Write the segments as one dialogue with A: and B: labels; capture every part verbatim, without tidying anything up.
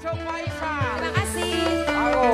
A: Acung Faisal.
B: Terima kasih.
A: Halo.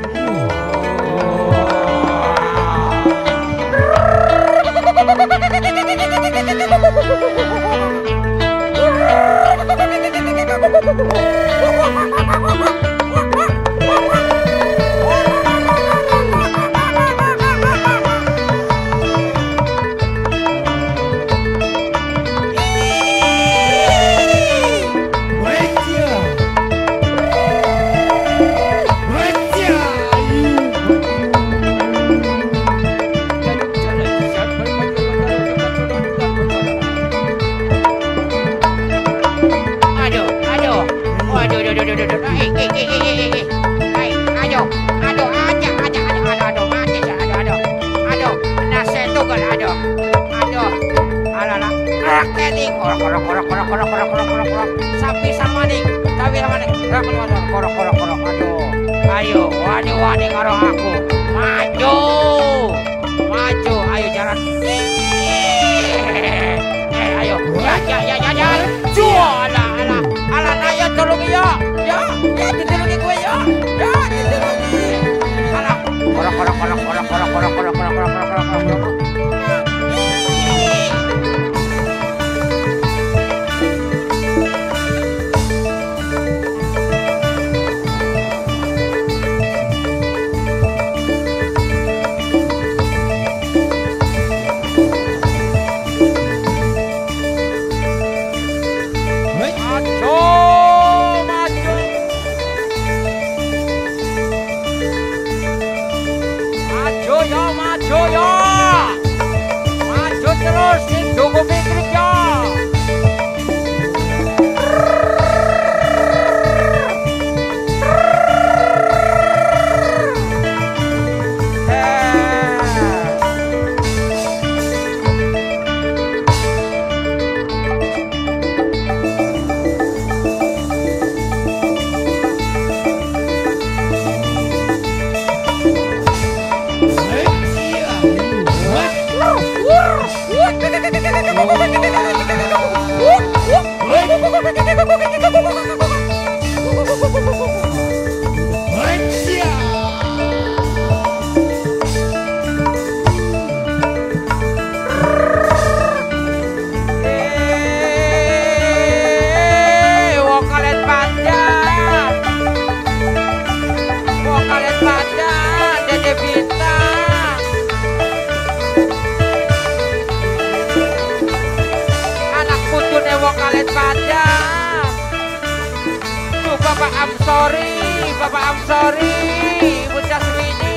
A: Sapi sama nih, sapi sama nih, korok korok korok, aduh, ayo, wani wani karo aku, maju, maju, ayo jalan, eh, ayo, ya ya ya ya ya, jual, ala ala, ala naya tolong ya, ya, ya ditolongi gue ya, ya ditolongi, ala, korok korok korok korok korok korok korok korok korok korok korok korok. Bapak I'm sorry, Bapak I'm sorry, Ibu Jasmini.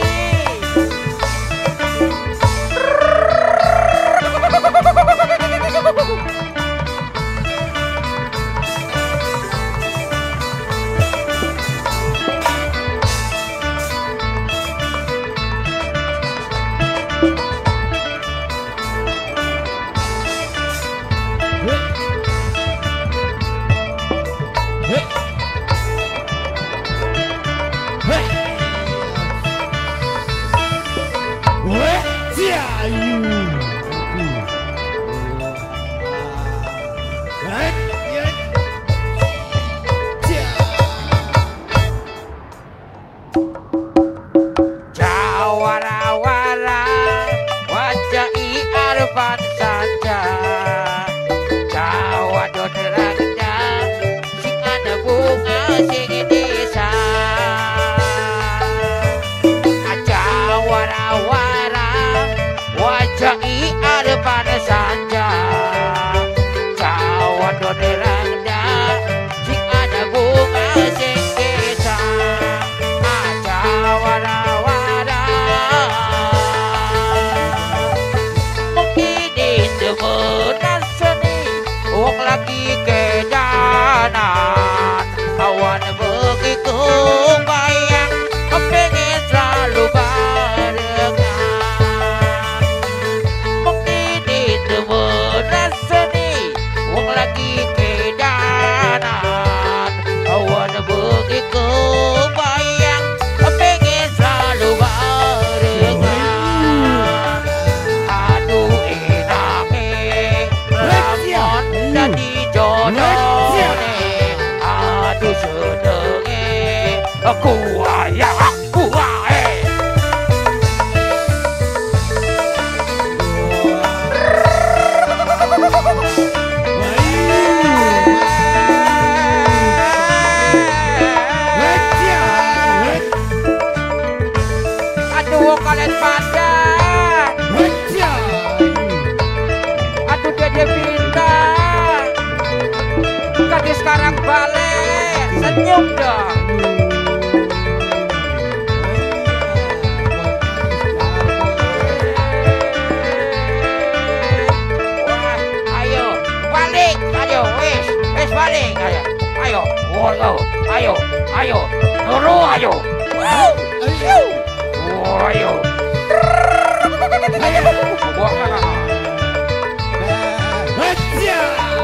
A: Jawara-wara wajah iarban saja Jawa donerangnya sing ada bunga sing desa Jawara-wara wajah iarban saja Jawa donerangnya sing ada bunga sing desa Jawara-wara benar seni wong lagi kedanan kawan begitu bayang kepengen selalu barengan mungkin itu benar seni wong lagi kedanan kawan begitu bayang kepengen selalu barengan aduh jadi jodoh aduh sedengnya Gua ya, gua eh. Aduh kalian pada, aduh dede bintang, tadi sekarang balik, senyum dong. Wah, ayo balik, ayo, wis, wis balik, ayo, ayo, ayo, ayo, ayo, nuru, ayo, wow, ayo. Oh, ayo. Ayo. Buang mana? Aja.